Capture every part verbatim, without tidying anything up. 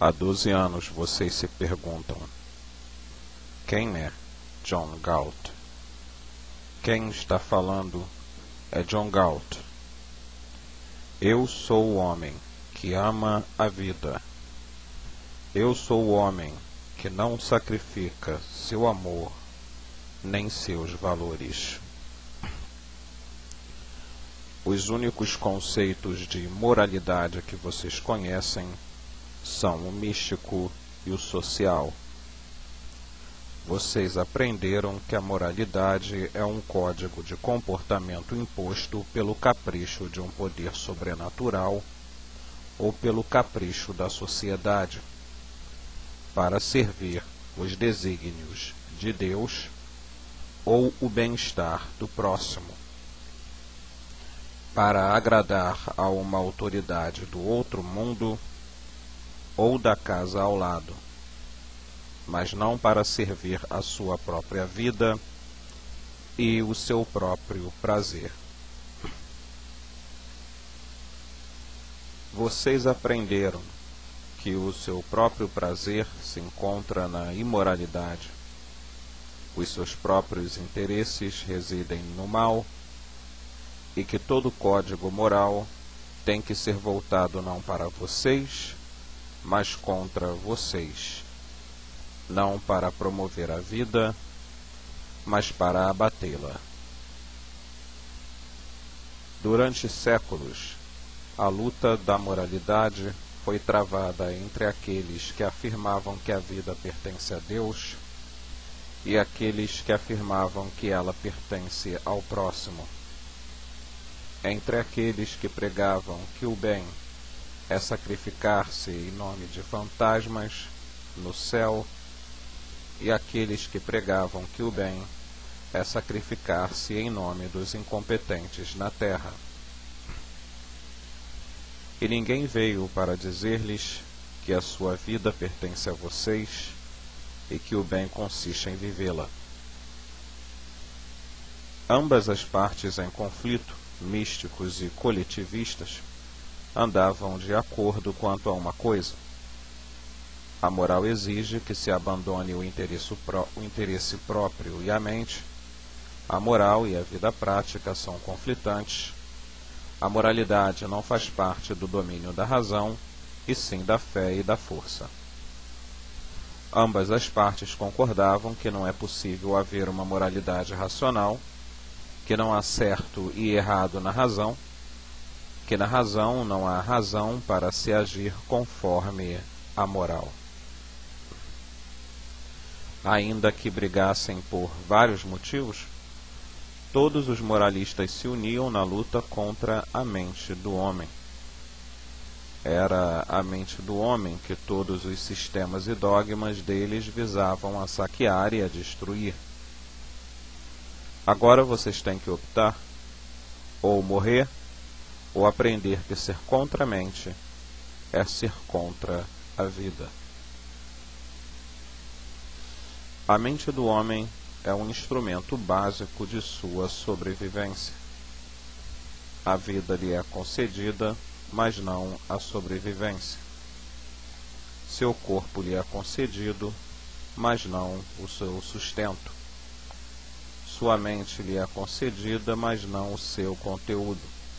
Há doze anos vocês se perguntam: quem é John Galt? Quem está falando é John Galt. Eu sou o homem que ama a vida. Eu sou o homem que não sacrifica seu amor nem seus valores. Os únicos conceitos de moralidade que vocês conhecem são o místico e o social. Vocês aprenderam que a moralidade é um código de comportamento imposto pelo capricho de um poder sobrenatural ou pelo capricho da sociedade, para servir os desígnios de Deus ou o bem-estar do próximo, para agradar a uma autoridade do outro mundo ou da casa ao lado, mas não para servir a sua própria vida e o seu próprio prazer. Vocês aprenderam que o seu próprio prazer se encontra na imoralidade. Os seus próprios interesses residem no mal e que todo código moral tem que ser voltado não para vocês, mas contra vocês, não para promover a vida, mas para abatê-la. Durante séculos, a luta da moralidade foi travada entre aqueles que afirmavam que a vida pertence a Deus e aqueles que afirmavam que ela pertence ao próximo, entre aqueles que pregavam que o bem é sacrificar-se em nome de fantasmas no céu e aqueles que pregavam que o bem é sacrificar-se em nome dos incompetentes na terra. E ninguém veio para dizer-lhes que a sua vida pertence a vocês e que o bem consiste em vivê-la. Ambas as partes em conflito, místicos e coletivistas, andavam de acordo quanto a uma coisa. A moral exige que se abandone o interesse, pró o interesse próprio e a mente. A moral e a vida prática são conflitantes. A moralidade não faz parte do domínio da razão, e sim da fé e da força. Ambas as partes concordavam que não é possível haver uma moralidade racional, que não há certo e errado na razão, que na razão não há razão para se agir conforme a moral. Ainda que brigassem por vários motivos, todos os moralistas se uniam na luta contra a mente do homem. Era a mente do homem que todos os sistemas e dogmas deles visavam a saquear e a destruir. Agora vocês têm que optar: ou morrer, ou aprender que ser contra a mente é ser contra a vida. A mente do homem é um instrumento básico de sua sobrevivência. A vida lhe é concedida, mas não a sobrevivência. Seu corpo lhe é concedido, mas não o seu sustento. Sua mente lhe é concedida, mas não o seu conteúdo.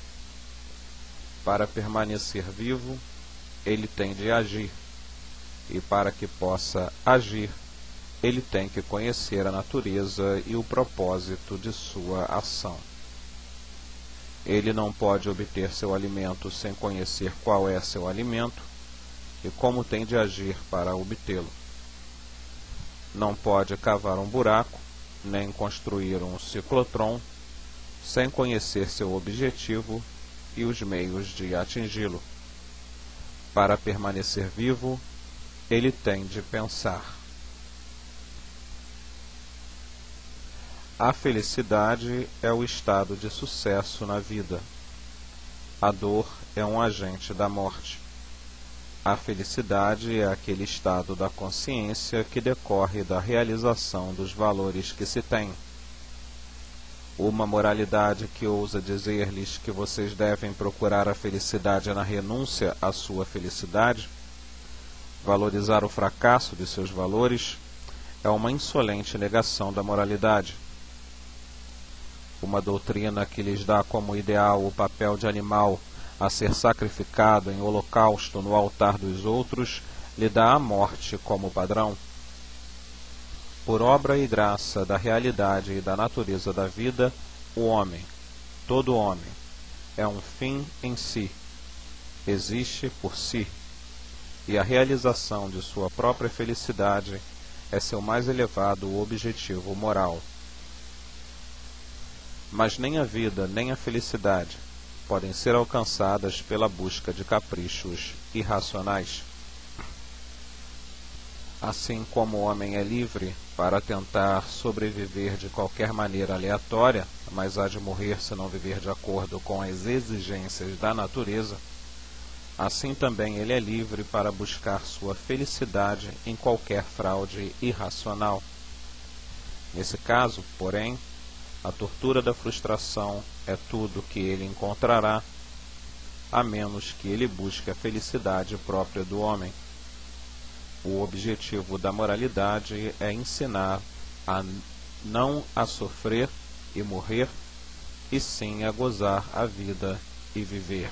Para permanecer vivo, ele tem de agir, e para que possa agir, ele tem que conhecer a natureza e o propósito de sua ação. Ele não pode obter seu alimento sem conhecer qual é seu alimento e como tem de agir para obtê-lo. Não pode cavar um buraco, nem construir um ciclotron, sem conhecer seu objetivo e os meios de atingi-lo. Para permanecer vivo, ele tem de pensar. A felicidade é o estado de sucesso na vida. A dor é um agente da morte. A felicidade é aquele estado da consciência que decorre da realização dos valores que se tem. Uma moralidade que ousa dizer-lhes que vocês devem procurar a felicidade na renúncia à sua felicidade Valorizar o fracasso de seus valores é uma insolente negação da moralidade. Uma doutrina que lhes dá como ideal o papel de animal a ser sacrificado em holocausto no altar dos outros, lhe dá a morte como padrão. Por obra e graça da realidade e da natureza da vida, o homem, todo homem, é um fim em si, existe por si, e a realização de sua própria felicidade é seu mais elevado objetivo moral. Mas nem a vida nem a felicidade podem ser alcançadas pela busca de caprichos irracionais. Assim como o homem é livre para tentar sobreviver de qualquer maneira aleatória, mas há de morrer se não viver de acordo com as exigências da natureza, assim também ele é livre para buscar sua felicidade em qualquer fraude irracional. Nesse caso, porém, a tortura da frustração é tudo que ele encontrará, a menos que ele busque a felicidade própria do homem. O objetivo da moralidade é ensinar a não a sofrer e morrer, e sim a gozar a vida e viver.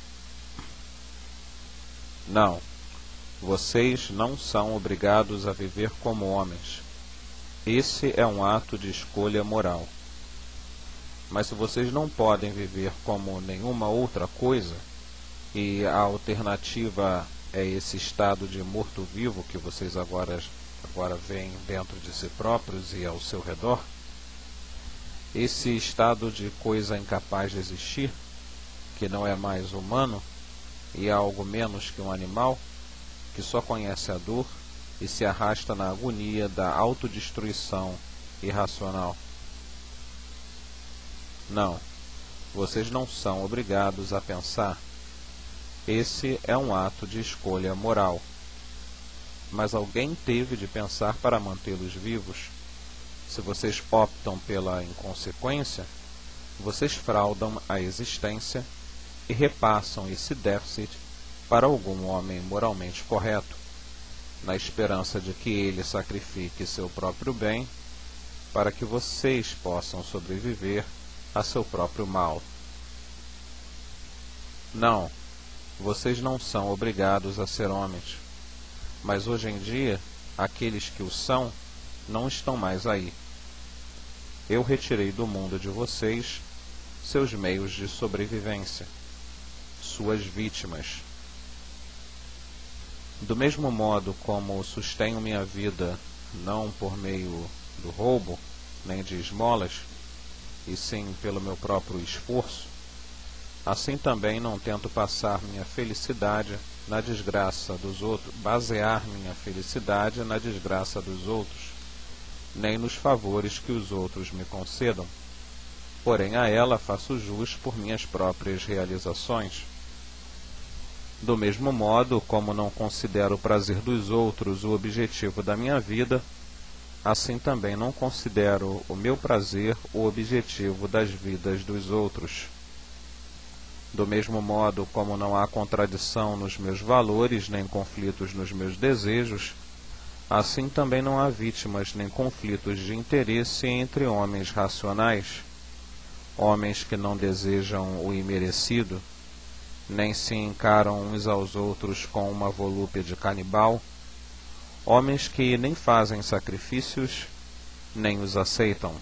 Não, vocês não são obrigados a viver como homens. Esse é um ato de escolha moral. Mas se vocês não podem viver como nenhuma outra coisa, e a alternativa é esse estado de morto-vivo que vocês agora, agora veem dentro de si próprios e ao seu redor, esse estado de coisa incapaz de existir, que não é mais humano, e é algo menos que um animal, que só conhece a dor e se arrasta na agonia da autodestruição irracional. Não, vocês não são obrigados a pensar. Esse é um ato de escolha moral. Mas alguém teve de pensar para mantê-los vivos. Se vocês optam pela inconsequência, vocês fraudam a existência e repassam esse déficit para algum homem moralmente correto, na esperança de que ele sacrifique seu próprio bem para que vocês possam sobreviver a seu próprio mal. Não, vocês não são obrigados a ser homens, mas hoje em dia, aqueles que o são não estão mais aí. Eu retirei do mundo de vocês seus meios de sobrevivência, suas vítimas. Do mesmo modo como sustenho minha vida não por meio do roubo, nem de esmolas, e sim pelo meu próprio esforço, assim também não tento passar minha felicidade na desgraça dos outros, basear minha felicidade na desgraça dos outros, nem nos favores que os outros me concedam. Porém a ela faço jus por minhas próprias realizações. Do mesmo modo como não considero o prazer dos outros o objetivo da minha vida, assim também não considero o meu prazer o objetivo das vidas dos outros. Do mesmo modo como não há contradição nos meus valores, nem conflitos nos meus desejos, assim também não há vítimas nem conflitos de interesse entre homens racionais, homens que não desejam o imerecido, nem se encaram uns aos outros com uma volúpia de canibal, homens que nem fazem sacrifícios, nem os aceitam.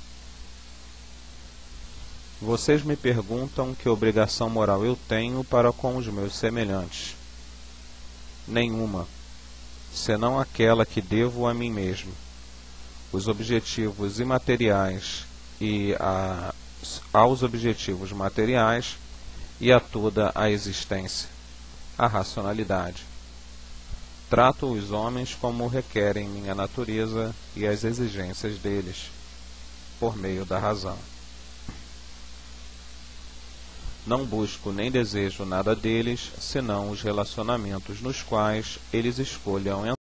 Vocês me perguntam que obrigação moral eu tenho para com os meus semelhantes. Nenhuma, senão aquela que devo a mim mesmo. Os objetivos imateriais e a, aos objetivos materiais e a toda a existência, a racionalidade. Trato os homens como requerem minha natureza e as exigências deles, por meio da razão. Não busco nem desejo nada deles, senão os relacionamentos nos quais eles escolham entrar.